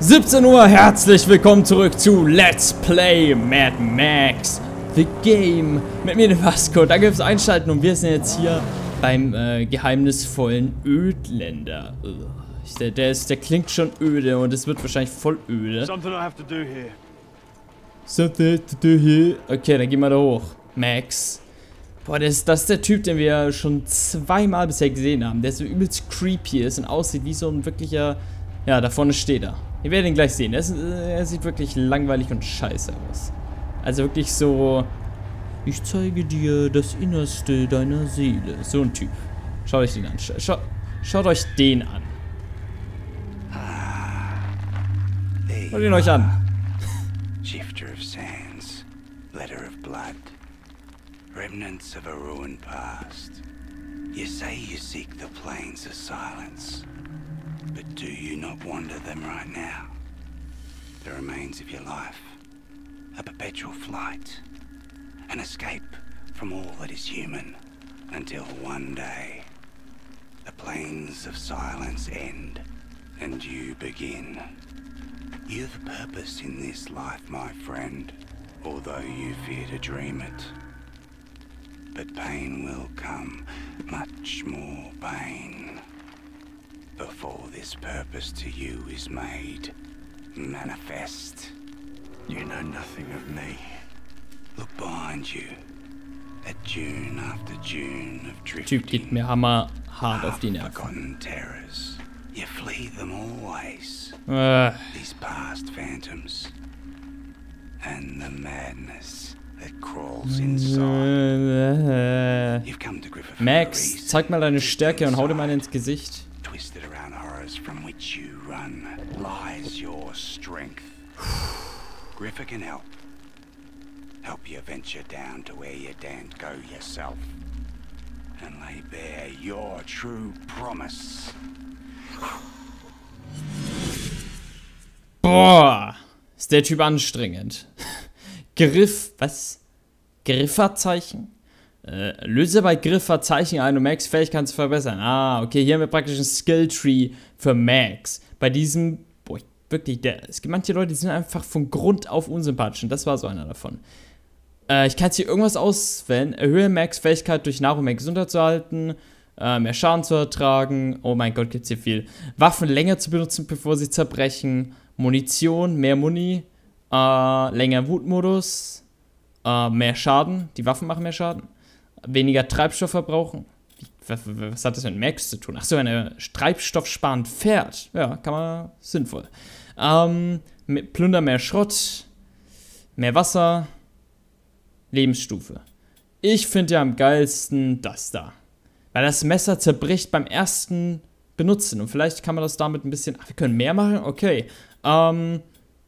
17 Uhr, herzlich willkommen zurück zu Let's Play Mad Max The Game mit mir, dem Vasco. Danke fürs Einschalten und wir sind jetzt hier beim geheimnisvollen Ödländer. Der klingt schon öde und es wird wahrscheinlich voll öde. Something I have to do here. Something to do here. Okay, dann gehen wir da hoch. Max. Boah, das ist der Typ, den wir schon zweimal bisher gesehen haben. Der so übelst creepy ist und aussieht wie so ein wirklicher... Ja, da vorne steht er. Ihr werdet ihn gleich sehen. Er sieht wirklich langweilig und scheiße aus. Also wirklich so... Ich zeige dir das Innerste deiner Seele. So ein Typ. Schaut euch den an. Schaut euch den an. Schaut ihn euch an. Shifter of sands, letter of blood, remnants of a ruined past. You say you seek the plains of silence, but do you not wander them right now? The remains of your life, a perpetual flight, an escape from all that is human, until one day, the plains of silence end, and you begin. You've a purpose in this life, my friend, although you fear to dream it. But pain will come, much more pain, before this purpose to you is made manifest. You know nothing of me. Look behind you, at June after June of drifting. Typ geht mir hammerhart auf die Nerven. Forgotten terrors. You flee them always. These past phantoms. And the madness that crawls inside. You've come to Griffith. Max, zeig mal deine Stärke und hau dir mal ins Gesicht. Twisted around horrors from which you run lies your strength. Griffith can help. Help you venture down to where you daren't go yourself. And lay bare your true promise. Boah, ist der Typ anstrengend. Was? Grifferzeichen? Löse bei Grifferzeichen ein, um Max Fähigkeiten zu verbessern. Ah, okay, hier haben wir praktisch ein Skilltree für Max. Bei diesem, boah, wirklich, es gibt manche Leute, die sind einfach von Grund auf unsympathisch und das war so einer davon. Ich kann jetzt hier irgendwas auswählen. Erhöhe Max Fähigkeit durch Nahrung mehr Gesundheit zu halten. Mehr Schaden zu ertragen. Oh mein Gott, gibt's hier viel. Waffen länger zu benutzen, bevor sie zerbrechen. Munition, mehr Muni. Länger Wutmodus. Mehr Schaden. Die Waffen machen mehr Schaden. Weniger Treibstoff verbrauchen. Was hat das mit Max zu tun? Achso, ein treibstoffsparend Pferd. Ja, kann man. Sinnvoll. Plunder mehr Schrott. Mehr Wasser. Lebensstufe. Ich finde ja am geilsten das da. Weil das Messer zerbricht beim ersten Benutzen. Und vielleicht kann man das damit ein bisschen... Ach, wir können mehr machen? Okay. Dann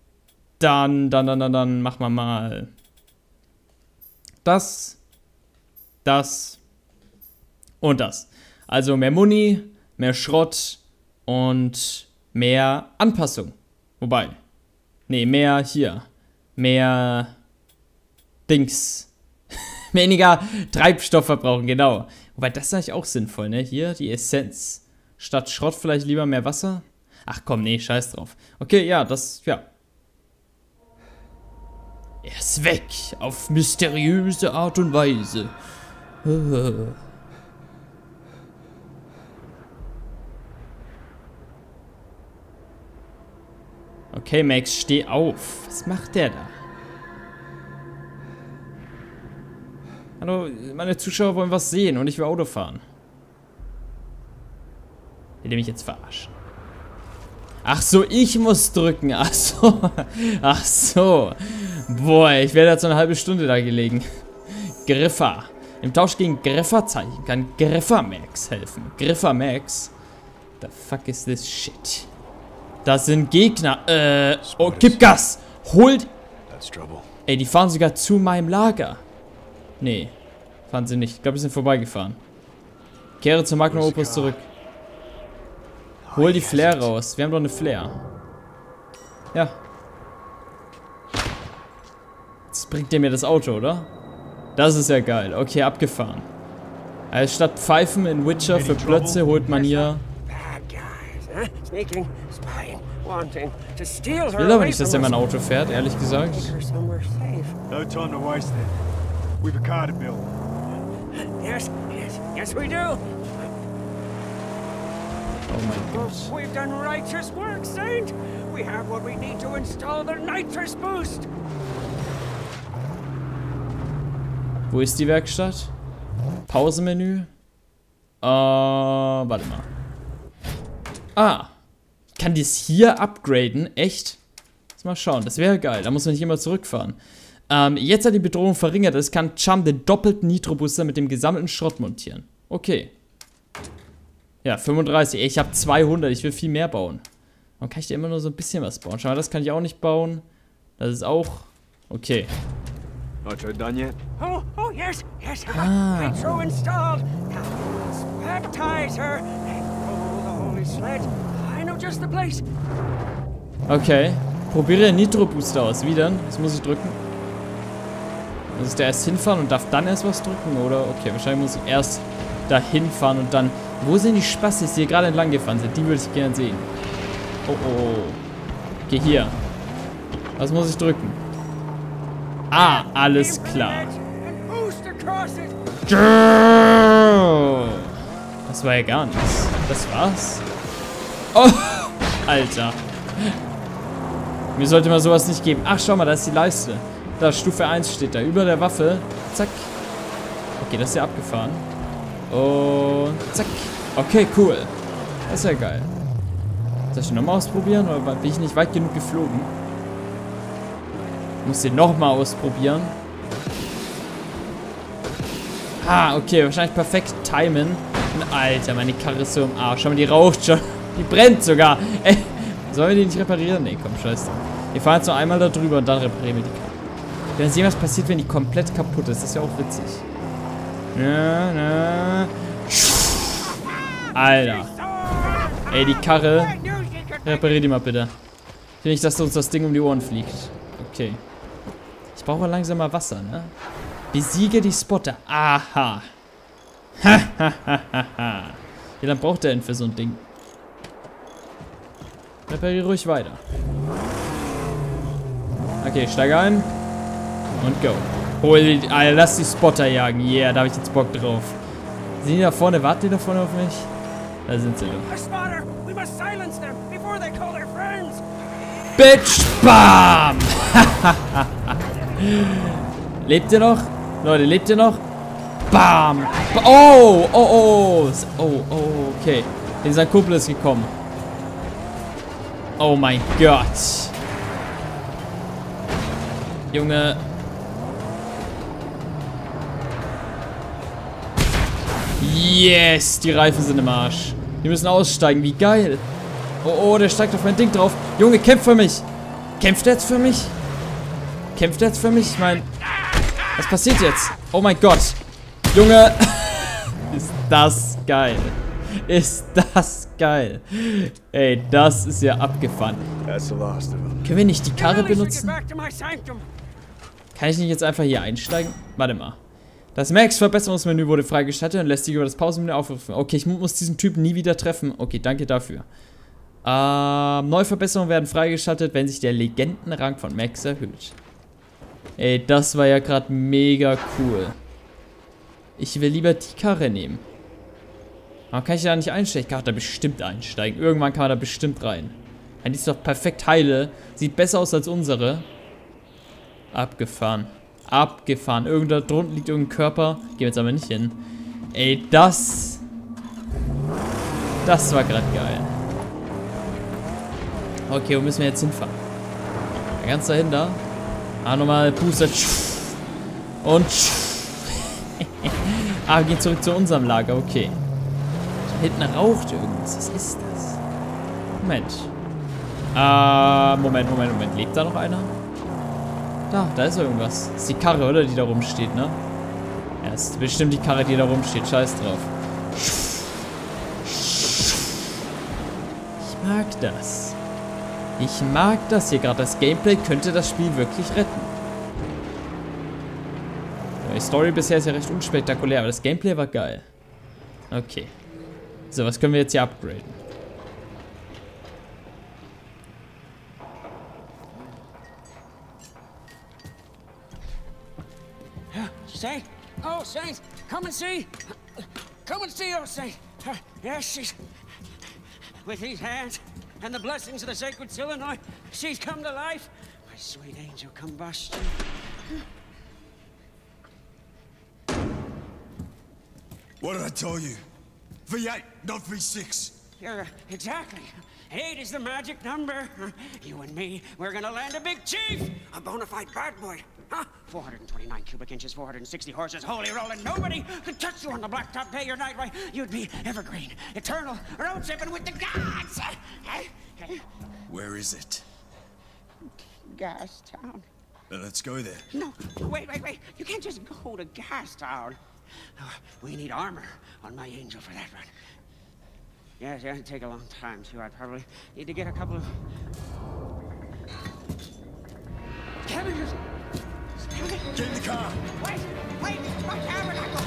machen wir mal... Das und das. Also mehr Muni, mehr Schrott und mehr Anpassung. Wobei... Nee, mehr hier. Mehr... Dings. Weniger Treibstoff verbrauchen, genau. Wobei, das ist eigentlich auch sinnvoll, ne? Hier, die Essenz. Statt Schrott vielleicht lieber mehr Wasser? Ach komm, nee, scheiß drauf. Okay, ja, ja. Er ist weg. Auf mysteriöse Art und Weise. Okay, Max, steh auf. Was macht der da? Hallo, meine Zuschauer wollen was sehen und ich will Auto fahren. Will der mich jetzt verarschen? Ach so, ich muss drücken. Ach so. Ach so. Boah, ich werde jetzt so eine halbe Stunde da gelegen. Griffer. Im Tausch gegen Grifferzeichen kann Griffer Max helfen. Griffer Max? The fuck is this shit? Das sind Gegner. Oh, gib Gas. Holt. Ey, die fahren sogar zu meinem Lager. Nee, fahren sie nicht. Ich glaube, wir sind vorbeigefahren. Kehre zum Magnum Opus zurück. Hol die Flare raus. Wir haben doch eine Flare. Ja. Jetzt bringt der mir das Auto, oder? Das ist ja geil. Okay, abgefahren. Also statt Pfeifen in Witcher für Plötze holt man hier wanting to steal Ich her will aber away nicht, dass from der mein us. Auto fährt, ehrlich gesagt. Take her somewhere safe. No time to waste it. We've a car to build. Yes, yes, we do. Oh mein Gott. We've done righteous work, Saint. We have what we need to install the nitrous boost. Wo ist die Werkstatt? Pausenmenü? Warte mal. Ah. Ich kann dies hier upgraden? Echt? Lass mal schauen, das wäre geil. Da muss man nicht immer zurückfahren. Jetzt hat die Bedrohung verringert. Es kann Chum den doppelten Nitro-Booster mit dem gesammelten Schrott montieren. Okay. Ja, 35. Ey, ich habe 200. Ich will viel mehr bauen. Warum kann ich da immer nur so ein bisschen was bauen? Schau mal, das kann ich auch nicht bauen. Das ist auch... Okay. Nitro done yet? Oh, yes. Nitro installed. Now let's baptize her and roll the holy sled. I know just the place. Okay. Probiere Nitro-Booster aus. Wie denn? Was muss ich drücken? Muss ich da erst hinfahren und darf dann erst was drücken? Oder? Okay, wahrscheinlich muss ich erst da hinfahren und dann... Wo sind die Spastis, die hier gerade entlang gefahren sind? Die würde ich gerne sehen. Oh. Okay, hier. Was muss ich drücken? Ah, alles klar. And boost across it. Das war ja gar nichts. Das war's. Oh, Alter. Mir sollte man sowas nicht geben. Ach, schau mal, da ist die Leiste. Da, Stufe 1 steht da. Über der Waffe. Zack. Okay, das ist ja abgefahren. Und zack. Okay, cool. Das ist ja geil. Soll ich den nochmal ausprobieren? Oder bin ich nicht weit genug geflogen? Ich muss den nochmal ausprobieren. Ah, okay. Wahrscheinlich perfekt timen. Und Alter, meine Karre ist so im Arsch. Schau mal, die raucht schon. Die brennt sogar. Ey, sollen wir die nicht reparieren? Nee, komm, scheiße. Wir fahren jetzt noch einmal da drüber und dann reparieren wir die Karre. Wenn sehen, was passiert, wenn die komplett kaputt ist. Das ist ja auch witzig. Alter. Ey, die Karre. Reparier die mal bitte. Ich will nicht, dass uns das Ding um die Ohren fliegt. Okay. Ich brauche langsam mal Wasser, ne? Besiege die Spotter. Aha. Ja, dann braucht er ihn für so ein Ding. Repariere ruhig weiter. Okay, steige ein. Und go. Hol die, Alter, lass die Spotter jagen. Yeah, da habe ich jetzt Bock drauf. Sind die da vorne? Warten die da vorne auf mich? Da sind sie doch. A spotter! We must silence them before they call their friends! Bitch! Bam! Lebt ihr noch? Leute, lebt ihr noch? Bam! Oh! Oh, okay. Dieser Kumpel ist gekommen. Oh mein Gott. Junge. Yes! Die Reifen sind im Arsch. Die müssen aussteigen. Wie geil. Oh, der steigt auf mein Ding drauf. Junge, kämpf für mich. Kämpft er jetzt für mich? Kämpft er jetzt für mich? Ich meine, was passiert jetzt? Oh mein Gott. Junge. Ist das geil. Ist das geil. Ey, das ist ja abgefahren. Können wir nicht die Karre benutzen? Kann ich nicht jetzt einfach hier einsteigen? Warte mal. Das Max-Verbesserungsmenü wurde freigeschaltet und lässt sich über das Pausenmenü aufrufen. Okay, ich muss diesen Typen nie wieder treffen. Okay, danke dafür. Neue Verbesserungen werden freigeschaltet, wenn sich der Legendenrang von Max erhöht. Ey, das war ja gerade mega cool. Ich will lieber die Karre nehmen. Aber kann ich da nicht einsteigen? Ich kann da bestimmt einsteigen. Irgendwann kann man da bestimmt rein. Die ist doch perfekt heile. Sieht besser aus als unsere. Abgefahren. Abgefahren. Irgendwo drunten liegt irgendein Körper. Gehen wir jetzt aber nicht hin. Ey, das war gerade geil. Okay, wo müssen wir jetzt hinfahren? Ganz dahinter. Nochmal Booster. Und wir gehen zurück zu unserem Lager. Okay. Da hinten raucht irgendwas. Was ist das? Moment. Moment. Lebt da noch einer? Da ist irgendwas. Das ist die Karre, oder? Die da rumsteht, ne? Ja, das ist bestimmt die Karre, die da rumsteht. Scheiß drauf. Ich mag das. Ich mag das hier gerade. Das Gameplay könnte das Spiel wirklich retten. Die Story bisher ist ja recht unspektakulär, aber das Gameplay war geil. Okay. So, was können wir jetzt hier upgraden? Saint? Oh, Saint, come and see. Come and see, oh, Saint. Yes, she's... With these hands and the blessings of the sacred Silenoid, she's come to life. My sweet angel combustion. What did I tell you? V8, not V6. Yeah, exactly. 8 is the magic number. You and me, we're gonna land a big chief. A bona fide bad boy. Huh? 429 cubic inches, 460 horses, holy rolling. Nobody could touch you on the blacktop day or night. Why, you'd be evergreen, eternal, road tripping with the gods. Where is it? Gas Town. Let's go there. No, wait. You can't just go to Gas Town. We need armor on my angel for that run. Yes, it'd take a long time, too. I'd probably need to get a couple of... Cabbages! Get in the car! Wait! My tabernacle!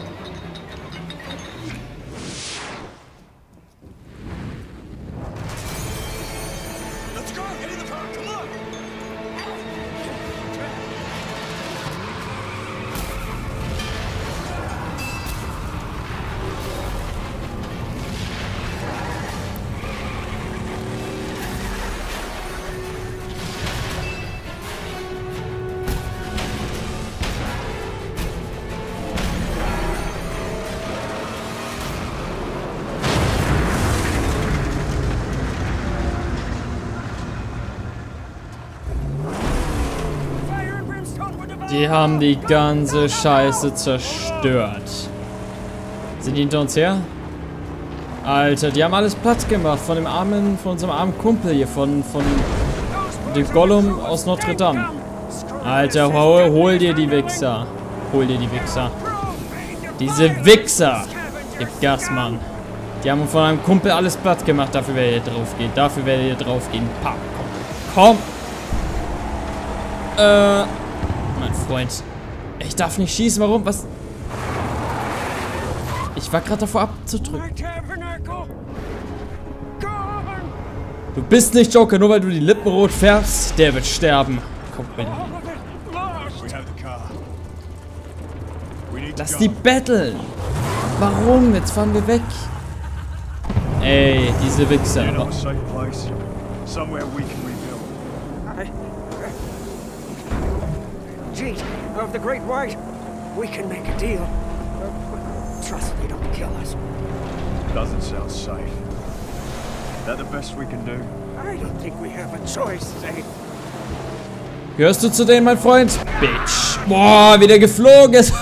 Let's go! Get in the car! Come on! Die haben die ganze Scheiße zerstört. Sind die hinter uns her? Alter, die haben alles platt gemacht von unserem armen Kumpel hier, von dem Gollum aus Notre Dame. Alter, hol dir die Wichser. Hol dir die Wichser. Diese Wichser! Gib Gas, Mann. Die haben von einem Kumpel alles platt gemacht. Dafür werdet ihr draufgehen. Dafür werdet ihr draufgehen. Pa, komm. Mein Freund. Ich darf nicht schießen. Warum? Was? Ich war gerade davor abzudrücken. Du bist nicht Joker, nur weil du die Lippen rot färbst. Der wird sterben. Komm, bitte. Lass die battlen. Warum? Jetzt fahren wir weg. Ey, diese Wichser. Gee, of the Great White, we can make a deal. Trust me, don't kill us. Doesn't sound safe. Is that the best we can do? I don't think we have a choice, Zane. Gehörst du zu denen, mein Freund? Bitch. Boah, wie der geflogen ist.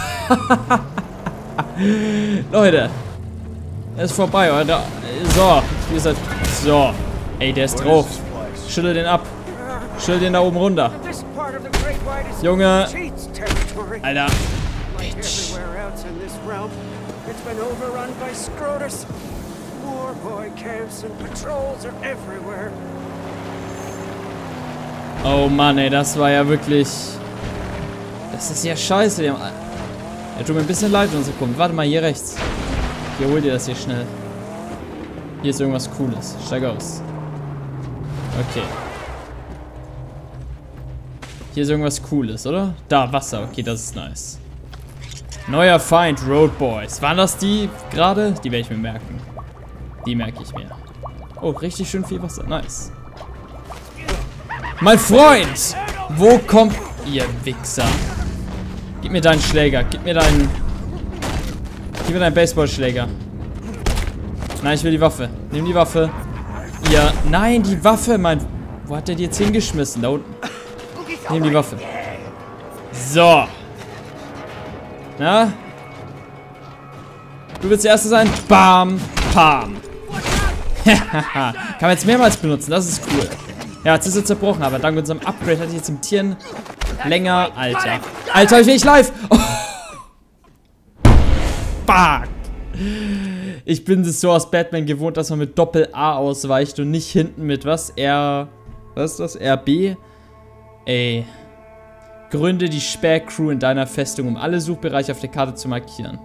Leute. Er ist vorbei, oder? So. Ihr seid... So. Ey, der ist drauf. Schüttel den ab. Schüttel den da oben runter. Junge. Alter. Bitch. Oh Mann, ey, das war ja wirklich... Das ist ja scheiße. Er tut mir ein bisschen leid, unser Kumpel. Warte mal, hier rechts. Hier, hol dir das hier schnell. Hier ist irgendwas Cooles. Steig aus. Okay. Hier ist irgendwas Cooles, oder? Da, Wasser. Okay, das ist nice. Neuer Feind, Road Boys. Waren das die gerade? Die werde ich mir merken. Die merke ich mir. Oh, richtig schön viel Wasser. Nice. Mein Freund! Wo kommt ihr Wichser? Gib mir deinen Schläger. Gib mir deinen Baseballschläger. Nein, ich will die Waffe. Nimm die Waffe. Ja, nein, die Waffe, mein... Wo hat der die jetzt hingeschmissen? Da unten. Nimm die Waffe. So. Na? Du willst der Erste sein? Bam. Pam. Kann man jetzt mehrmals benutzen. Das ist cool. Ja, jetzt ist er zerbrochen, aber dank unserem Upgrade hatte ich jetzt im Tieren länger. Alter. Alter, ich bin nicht live. Oh. Fuck. Ich bin es so aus Batman gewohnt, dass man mit Doppel-A ausweicht und nicht hinten mit was? Was ist das? RB? Ey. Gründe die Sperrcrew in deiner Festung, um alle Suchbereiche auf der Karte zu markieren.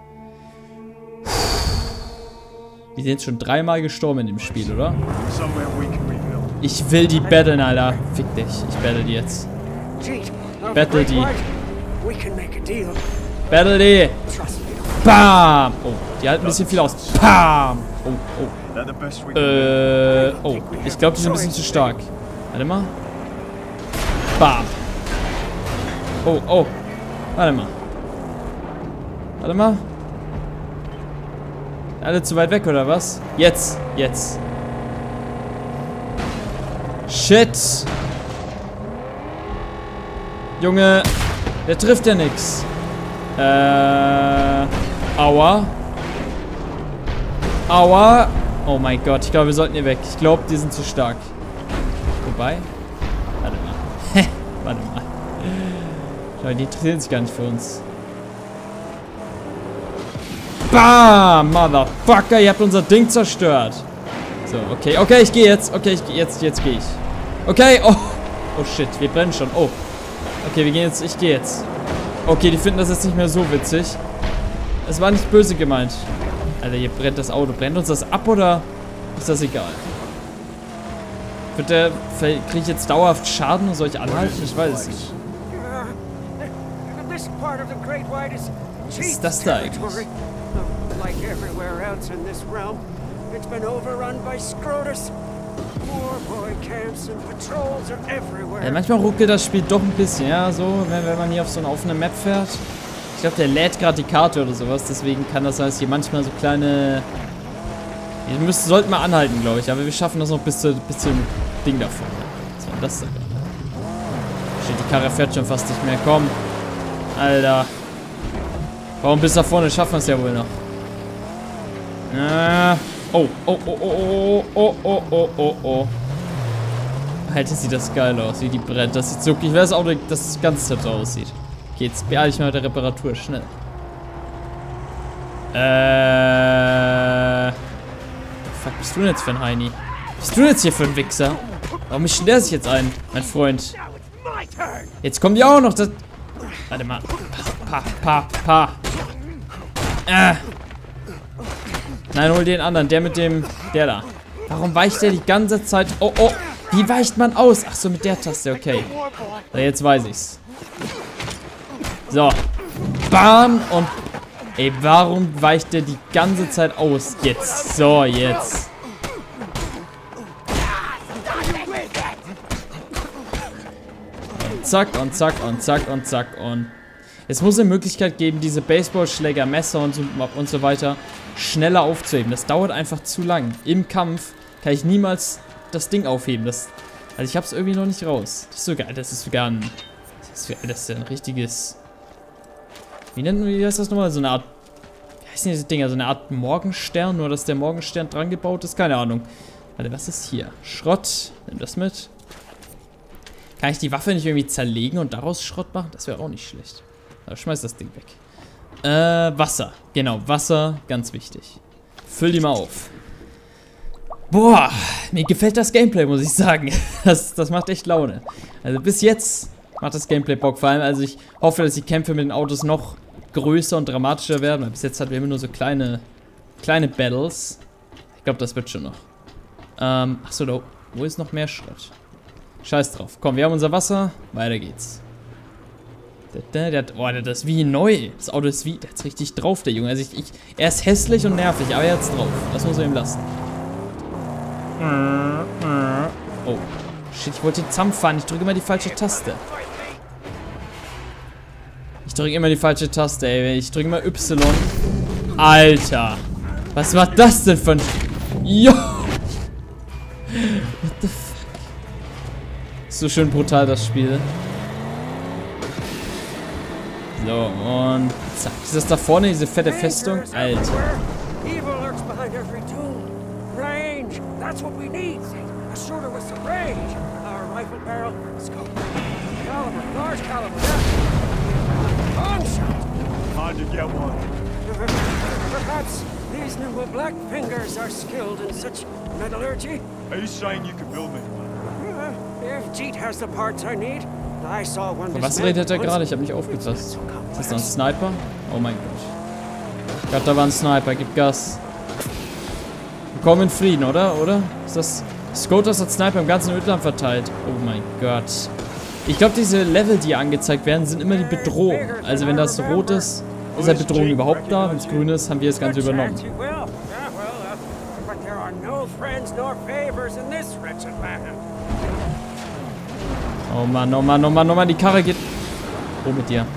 Die sind jetzt schon 3-mal gestorben in dem Spiel, oder? Ich will die battlen, Alter. Fick dich. Ich battle die jetzt. Battle die. We can make a deal. Battle D. Trust me. Bam. Oh, die halten ein bisschen viel aus. Bam. Oh, They're the best we can oh. Ich glaube, die sind ein bisschen zu stark. Warte mal. Bam. Oh. Warte mal. Alle zu weit weg, oder was? Jetzt. Shit. Junge. Der trifft ja nix. Aua. Oh mein Gott, ich glaube, wir sollten hier weg. Ich glaube, die sind zu stark. Wobei. Warte mal. Die interessieren sich gar nicht für uns. Bam! Motherfucker, ihr habt unser Ding zerstört. So, okay, ich gehe jetzt. Jetzt gehe ich. Okay, oh shit, wir brennen schon. Oh. Okay, ich gehe jetzt. Okay, die finden das jetzt nicht mehr so witzig. Es war nicht böse gemeint. Alter, hier brennt das Auto. Brennt uns das ab oder ist das egal? Kriege ich jetzt dauerhaft Schaden und soll ich anhalten? Ich weiß es nicht. This part of the Great White is ist das da eigentlich? Like everywhere else in this realm, it's been overrun by Scrotus. Poor boy camps and patrols are everywhere. Ja, manchmal ruckelt das Spiel doch ein bisschen, ja, so, wenn man hier auf so eine offene Map fährt. Ich glaube, der lädt gerade die Karte oder sowas, deswegen kann das sein, dass hier manchmal so kleine... Wir sollten mal anhalten, glaube ich, aber wir schaffen das noch bis zum Ding davor. Was war das da gerade? Shit, die Karre fährt schon fast nicht mehr, komm. Alter. Warum bis da vorne? Schaffen wir es ja wohl noch. Oh. Alter, sieht das geil aus, wie die brennt. Das sieht so... Ich weiß auch, dass das ganze Zeit so aussieht. Okay, jetzt beeile ich mal mit der Reparatur. Schnell. Fuck, bist du denn jetzt für ein Heini? Was bist du jetzt hier für ein Wichser? Warum mischt der sich jetzt ein, mein Freund? Jetzt kommen die auch noch. Das... Warte mal. Pa. Nein, hol den anderen. Der mit dem... Der da. Warum weicht der die ganze Zeit... Oh. Wie weicht man aus? Ach so, mit der Taste. Okay. So, jetzt weiß ich's. So. Bam. Und... Ey, warum weicht der die ganze Zeit aus? Jetzt. So, jetzt. Und zack, und zack, und zack, und zack, und... Es muss eine Möglichkeit geben, diese Baseballschläger, Messer und so weiter schneller aufzuheben. Das dauert einfach zu lang. Im Kampf kann ich niemals das Ding aufheben. Also ich hab's irgendwie noch nicht raus. Das ist so geil. Das ist sogar ein... Das ist ja ein richtiges... Wie heißt das nochmal? So eine Art... Wie heißt denn diese Dinger? So eine Art Morgenstern? Nur, dass der Morgenstern dran gebaut ist? Keine Ahnung. Warte, was ist hier? Schrott. Nimm das mit. Kann ich die Waffe nicht irgendwie zerlegen und daraus Schrott machen? Das wäre auch nicht schlecht. Aber schmeiß das Ding weg. Wasser. Genau, Wasser. Ganz wichtig. Füll die mal auf. Boah, mir gefällt das Gameplay, muss ich sagen. Das macht echt Laune. Also bis jetzt macht das Gameplay Bock. Vor allem, also ich hoffe, dass die Kämpfe mit den Autos noch größer und dramatischer werden. Weil bis jetzt hatten wir immer nur so kleine Battles. Ich glaube, das wird schon noch. Achso, da wo ist noch mehr Schrott? Scheiß drauf. Komm, wir haben unser Wasser. Weiter geht's. Das ist wie neu. Das Auto ist wie... Der hat's richtig drauf, der Junge. Also er ist hässlich und nervig, aber er hat's drauf. Das muss er ihm lassen. Oh. Shit, ich wollte den Zamm fahren. Ich drücke immer die falsche Taste. Ey. Ich drücke immer Y. Alter. Was war das denn für ein... Jo. What the fuck? So schön brutal, das Spiel. So, und zack. Ist das da vorne, diese fette Festung? Alter. Evil lurks behind every tomb. Range, that's what we need. A shooter with some range. Our rifle barrel, scope. Caliber, large caliber. Gunshot. How'd you get one? Perhaps these nimble black fingers are skilled in such metallurgy. Are you saying you could build me one? If Jeet has the parts I need, I saw one. Von was redet er gerade? Ich habe nicht aufgepasst. Ist das noch ein Sniper? Oh mein Gott. Ich glaube, da war ein Sniper. Gib Gas. Willkommen in Frieden, oder? Ist das... Skotas hat Sniper im ganzen Ödland verteilt. Oh mein Gott. Ich glaube, diese Level, die angezeigt werden, sind immer die Bedrohung. Also wenn das rot ist, ist halt Bedrohung überhaupt da. Wenn es grün ist, haben wir das Ganze übernommen. Oh Mann, oh Mann, oh Mann, oh Mann, die Karre geht... Oh, mit dir.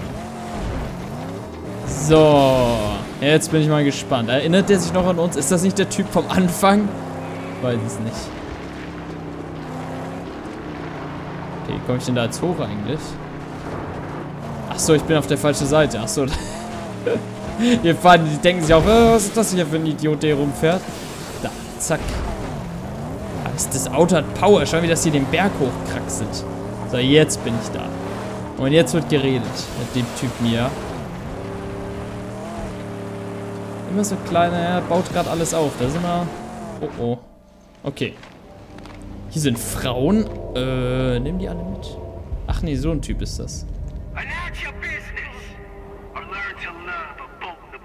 So, jetzt bin ich mal gespannt. Erinnert der sich noch an uns? Ist das nicht der Typ vom Anfang? Weiß es nicht. Okay, komme ich denn da jetzt hoch eigentlich? Achso, ich bin auf der falschen Seite. Achso. Hier fahren, die denken sich auch, was ist das hier für ein Idiot, der hier rumfährt? Da, zack. Das Auto hat Power. Schau, wie das hier den Berg hochkraxelt. So, jetzt bin ich da. Und jetzt wird geredet mit dem Typen hier. Immer so kleiner, er baut gerade alles auf. Da sind wir... Oh, oh. Okay. Hier sind Frauen. Nehmen die alle mit? Ach nee, so ein Typ ist das. Announce your business, or learn to love a bolt in the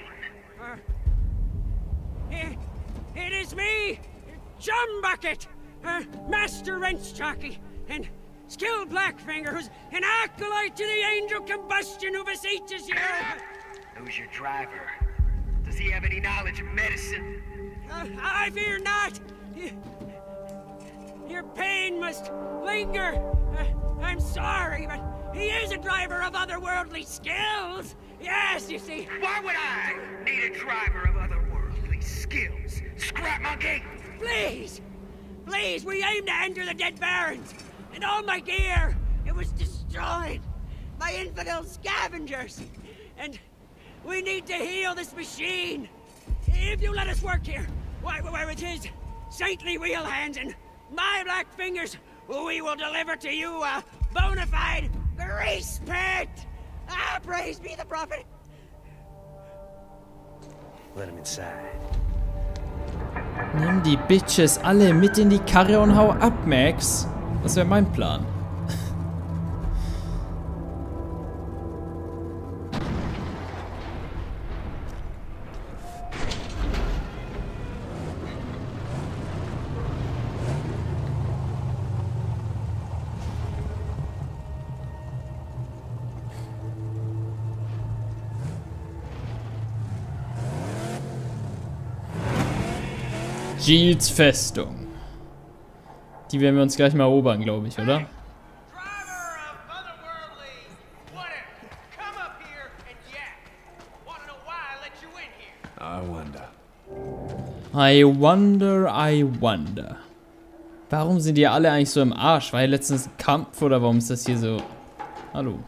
brain. It is me, Chum Bucket, Master Wrench Jockey, and Skill Blackfinger, who's an acolyte to the angel combustion who beseeches you. Who's your driver? Does he have any knowledge of medicine? I fear not. Your pain must linger. I'm sorry, but he is a driver of otherworldly skills. Yes, you see. Why would I need a driver of otherworldly skills? Scrap monkey! Please, please, we aim to enter the Dead Barrens, and all my gear, it was destroyed by infidel scavengers, and we need to heal this machine. If you let us work here, why, with his saintly wheel hands and my black fingers, we will deliver to you a bona fide grease pit. Ah, praise be the prophet. Let him inside. Nimm die Bitches alle mit in die Karre und hau ab, Max. Das wäre mein Plan. Jeels Festung. Die werden wir uns gleich mal erobern, glaube ich, oder? I wonder. Warum sind die alle eigentlich so im Arsch? War hier letztens ein Kampf oder warum ist das hier so? Hallo.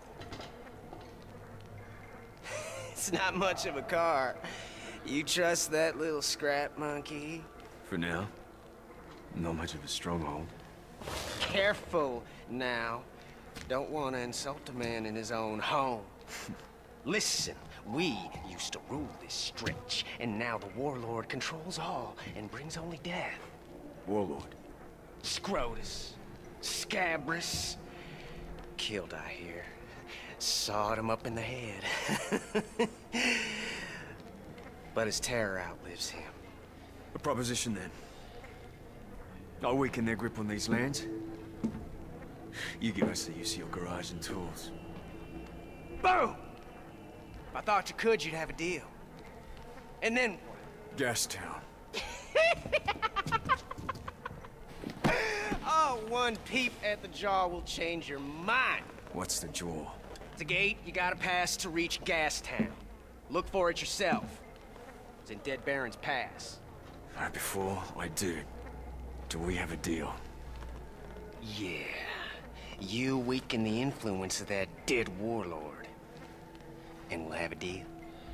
It's not much of a car. You trust that little scrap monkey? For now. Not much of a stronghold. Careful now. Don't want to insult a man in his own home. Listen, we used to rule this stretch, and now the warlord controls all and brings only death. Warlord. Scrotus, Scabrous. Killed, I hear. Sawed him up in the head. But his terror outlives him. A proposition then. I'll weaken their grip on these lands. You give us the use of your garage and tools. Boom! If I thought you could, you'd have a deal. And then what? Gastown. Oh, one peep at the jaw will change your mind. What's the jaw? It's a gate you gotta pass to reach Gastown. Look for it yourself. It's in Dead Barrens Pass. Right before I do we have a deal? Yeah. You weaken the influence of that dead warlord. And we'll have a deal.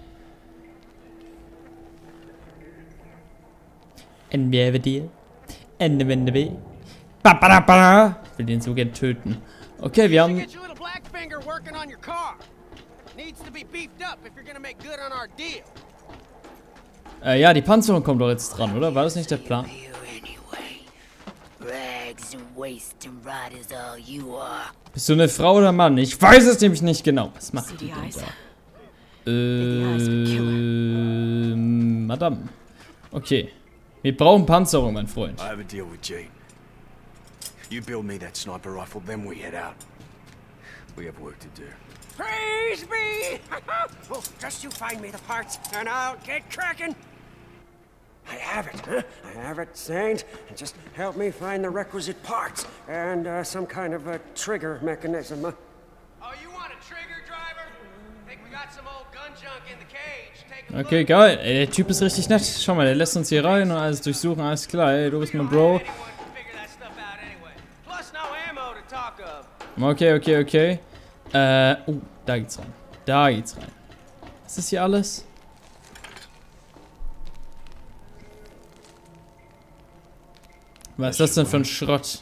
And we have a deal. And we ich will den so gern töten. Okay, wir haben... Get your little Blackfinger working on your car. Needs to be beefed up if you're gonna make good on our deal. Ja, die Panzerung kommt doch jetzt dran, oder? War das nicht der Plan? Bist du eine Frau oder Mann? Ich weiß es nämlich nicht genau. Was macht die denn da? Madame. Okay. Wir brauchen Panzerung, mein Freund. I have a deal with Jade. You build me that sniper rifle, then we head out. We have work to do. Praise be! Well, just you find me the parts, and I'll get cracking. I have it, huh? I have it, Saint. Just help me find the requisite parts and some kind of a trigger mechanism. Oh, you want a trigger, driver? Think we got some old gun junk in the cage. Take a Okay, geil. Ey, der Typ ist richtig nett. Schau mal, der lässt uns hier rein und alles durchsuchen. Alles klar, ey, du bist mein Bro. Okay, okay, okay. Da geht's rein. Da geht's rein. Was ist hier alles? Was ist das denn für ein Schrott?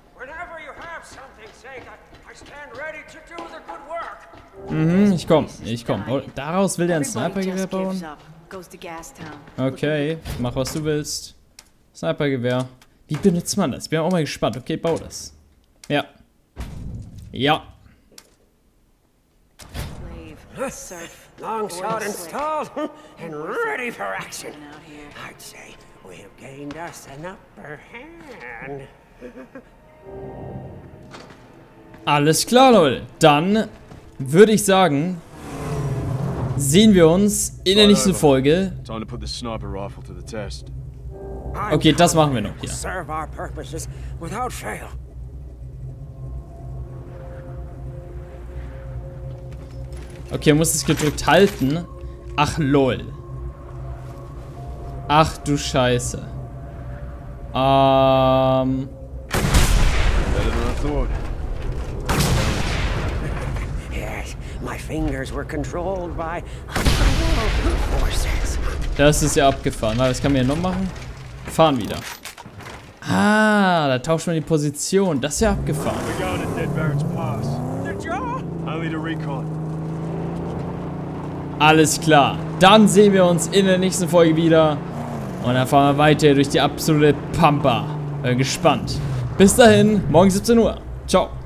Ich komm. Oh, daraus will der ein Snipergewehr bauen? Okay, mach was du willst. Snipergewehr. Wie benutzt man das? Bin auch mal gespannt. Okay, bau das. Ja. Ja. Long shot installed and ready for action. I'd say we have gained us an upper hand. Alles klar, Leute. Dann würde ich sagen, sehen wir uns in der nächsten Folge. Okay, das machen wir noch hier. Serve our purposes without fail. Okay, muss es gedrückt halten. Ach, lol. Ach, du Scheiße. Yes, my fingers were controlled by forces. Das ist ja abgefahren. Was kann man hier noch machen? Fahren wieder. Ah, da tauscht man die Position. Das ist ja abgefahren. Alles klar. Dann sehen wir uns in der nächsten Folge wieder. Und dann fahren wir weiter durch die absolute Pampa. Bin gespannt. Bis dahin, morgen 17 Uhr. Ciao.